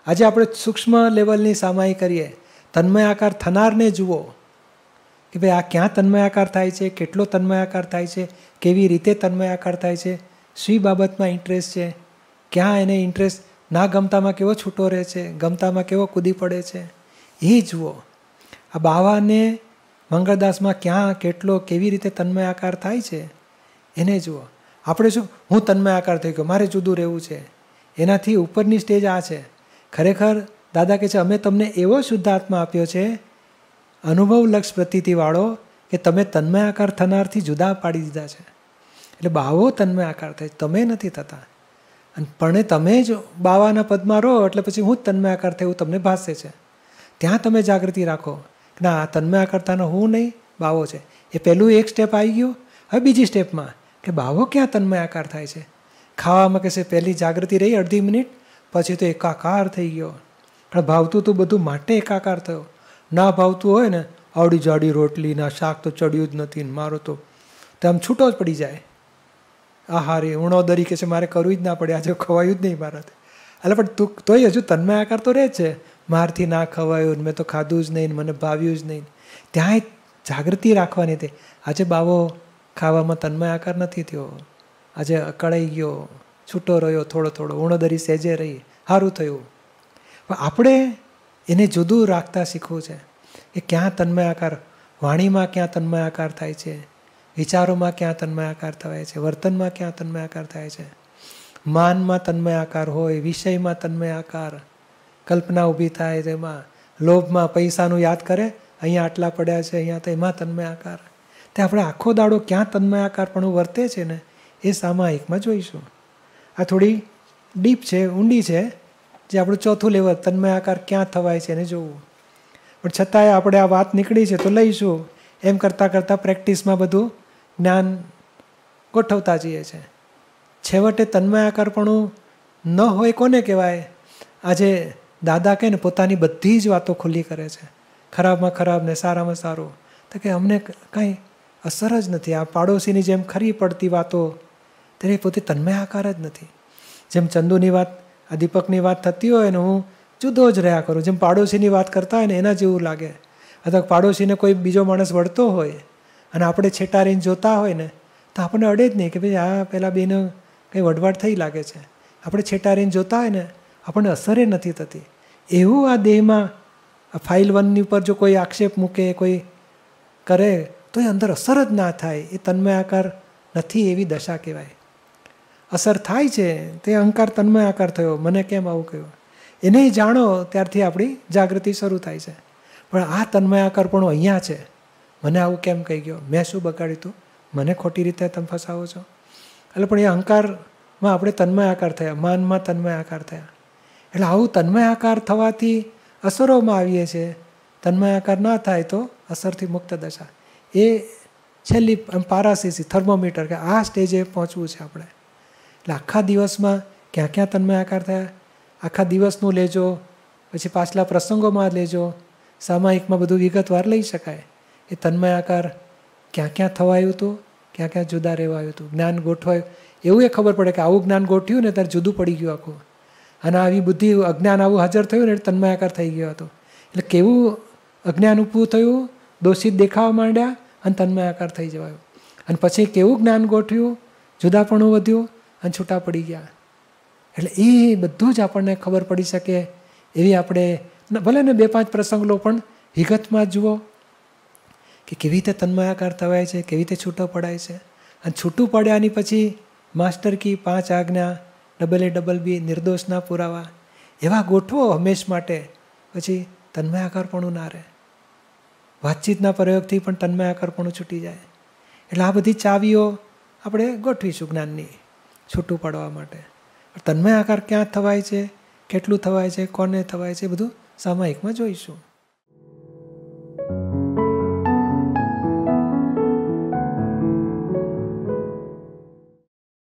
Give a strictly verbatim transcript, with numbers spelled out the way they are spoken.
આજે આપણે સૂક્ષ્મ લેવલની સામાયિક કરીએ, તન્મય આકાર થનારને જુઓ કે ભાઈ આ ક્યાં તન્મય આકાર થાય છે, કેટલો તન્મય આકાર થાય છે, કેવી રીતે તન્મય આકાર થાય છે, શી બાબતમાં ઇન્ટરેસ્ટ છે, ક્યાં એને ઇન્ટરેસ્ટ ના ગમતામાં કેવો છૂટો રહે છે, ગમતામાં કેવો કૂદી પડે છે, એ જુઓ. આ બાવાને મંગળદાસમાં ક્યાં કેટલો કેવી રીતે તન્મય આકાર થાય છે એને જુઓ. આપણે શું હું તન્મય આકાર થઈ ગયો, મારે જુદું રહેવું છે, એનાથી ઉપરની સ્ટેજ આ છે. ખરેખર દાદા કહે છે અમે તમને એવો શુદ્ધાત્મા આપ્યો છે અનુભવલક્ષ પ્રતીતિવાળો કે તમે તન્મય આકાર થનારથી જુદા પાડી દીધા છે. એટલે બાવો તન્મય આકાર થાય, તમે નથી થતા. અને પણ તમે જ બાવાના પદમાં રહો એટલે પછી હું જ તન્મય આકાર થયું તમને ભાસે છે. ત્યાં તમે જાગૃતિ રાખો કે ના આ તન્મય આકાર થવાનો હું નહીં, બાવો છે. એ પહેલું એક સ્ટેપ આવી ગયું. હવે બીજી સ્ટેપમાં કે બાવો ક્યાં તન્મય આકાર થાય છે. ખાવામાં કહેશે પહેલી જાગૃતિ રહી અડધી મિનિટ, પછી તો એકાકાર થઈ ગયો. પણ ભાવતું તું બધું માટે એકાકાર થયો. ના ભાવતું હોય ને આવડી જાડી રોટલી ના શાક તો ચડ્યું જ નથી ને મારો તો આમ છૂટો જ પડી જાય. આ હારે ઉણોદરી કે છે મારે કરવું જ ના પડે, આજે ખવાયું જ નહીં મારાથી. એટલે પણ તું તોય હજુ તન્મય આકાર તો રહે જ છે. મારથી ના ખવાયું, મેં તો ખાધું જ નહીં, મને ભાવ્યું જ નહીં. ત્યાંય જાગૃતિ રાખવાની હતી. આજે બાવો ખાવામાં તન્મય આકાર નથી થયો, આજે અકળાઈ ગયો, છૂટો રહ્યો, થોડો થોડો ઉણોદરી સહેજે રહી, સારું થયું. પણ આપણે એને જુદું રાખતા શીખવું છે કે ક્યાં તન્મય આકાર, વાણીમાં ક્યાં તન્મય આકાર થાય છે, વિચારોમાં ક્યાં તન્મય આકાર થાય છે, વર્તનમાં ક્યાં તન્મય આકાર થાય છે, માનમાં તન્મય આકાર હોય, વિષયમાં તન્મય આકાર, કલ્પના ઊભી થાય તેમાં, લોભમાં પૈસાનું યાદ કરે અહીંયા આટલા પડ્યા છે અહીંયા તો એમાં તન્મય આકાર. તે આપણે આખો દાડો ક્યાં તન્મય આકાર પણ વર્તે છે ને એ સામાયિકમાં જોઈશું. આ થોડી ડીપ છે, ઊંડી છે, જે આપણું ચોથું લેવલ તન્મય આકાર ક્યાં થવાય છે એને જોવું. પણ છતાંય આપણે આ વાત નીકળી છે તો લઈશું. એમ કરતાં કરતાં પ્રેક્ટિસમાં બધું જ્ઞાન ગોઠવતા જઈએ છે. છેવટે તન્મય આકારપણું ન હોય કોને કહેવાય? આજે દાદા કહે ને પોતાની બધી જ વાતો ખુલ્લી કરે છે, ખરાબમાં ખરાબ ને સારામાં સારું. તો કે અમને કાંઈ અસર જ નથી. આ પાડોશીની જેમ ખરી પડતી વાતો તેને પોતે તન્મય આકાર જ નથી. જેમ ચંદુની વાત, આ દીપકની વાત થતી હોય ને હું જુદો જ રહ્યા કરું, જેમ પાડોશીની વાત કરતા હોય ને એના જેવું લાગે. અથવા પાડોશીને કોઈ બીજો માણસ વળતો હોય અને આપણે છેટા રહીને જોતા હોય ને તો આપણને અડે જ નહીં કે ભાઈ આ પેલા બેને કંઈ વઢવાટ થઈ લાગે છે. આપણે છેટા રહીને જોતા હોય ને આપણને અસરે નથી થતી. એવું આ દેહમાં આ ફાઇલ વનની ઉપર જો કોઈ આક્ષેપ મૂકે, કોઈ કરે તો એ અંદર અસર જ ના થાય. એ તન્મય આકાર નથી એવી દશા કહેવાય. અસર થાય છે તે અહંકાર તન્મય આકાર થયો, મને કેમ આવું કહ્યું એને જાણો ત્યારથી આપણી જાગૃતિ શરૂ થાય છે. પણ આ તન્મય આકાર પણ અહીંયા છે, મને આવું કેમ કહી ગયો, મેં શું બગાડ્યું તું, મને ખોટી રીતે તમે ફસાવો છો. એટલે પણ એ અહંકારમાં આપણે તન્મય આકાર થયા, માનમાં તન્મય આકાર થયા. એટલે આવું તન્મય આકાર થવાથી અસરોમાં આવીએ છીએ. તન્મય આકાર ના થાય તો અસરથી મુક્ત દશા. એ છેલ્લી પારાસીસી થર્મોમીટર કે આ સ્ટેજે પહોંચવું છે આપણે. એટલે આખા દિવસમાં ક્યાં ક્યાં તન્મય આકાર થયા આખા દિવસનું લેજો, પછી પાછલા પ્રસંગોમાં લેજો. સામાયિકમાં બધું વિગતવાર લઈ શકાય. એ તન્મય આકાર ક્યાં ક્યાં થવાયું હતું, ક્યાં ક્યાં જુદા રહેવાયું હતું, જ્ઞાન ગોઠવાયું. એવું એ ખબર પડે કે આવું જ્ઞાન ગોઠવ્યું ને ત્યારે જુદું પડી ગયું આખું. અને આવી બુદ્ધિ અજ્ઞાન આવું હાજર થયું ને એટલે તન્મય આકાર થઈ ગયો હતો. એટલે કેવું અજ્ઞાન ઊભું થયું, દોષિત દેખાવા માંડ્યા અને તન્મય આકાર થઈ જવાયું. અને પછી કેવું જ્ઞાન ગોઠવ્યું, જુદાપણું વધ્યું અને છૂટા પડી ગયા. એટલે એ બધું જ આપણને ખબર પડી શકે એવી આપણે ભલે ને બે પાંચ પ્રસંગ લો પણ વિગતમાં જુઓ કે કેવી રીતે તન્મય આકાર થવાય છે, કેવી રીતે છૂટો પડાય છે. અને છૂટું પડ્યાની પછી માસ્ટર કી, પાંચ આજ્ઞા, ડબલ એ ડબલ બી, નિર્દોષના પુરાવા એવા ગોઠવો હંમેશ માટે. પછી તન્મય આકારપણું ના રહે. વાતચીતના પ્રયોગથી પણ તન્મય આકારપણું છૂટી જાય. એટલે આ બધી ચાવીઓ આપણે ગોઠવીશું જ્ઞાનની છૂટું પડવા માટે. તન્મય આકાર ક્યાં થવાય છે, કેટલું થવાય છે, કોને થવાય છે, બધું સામાયિકમાં જોઈશું.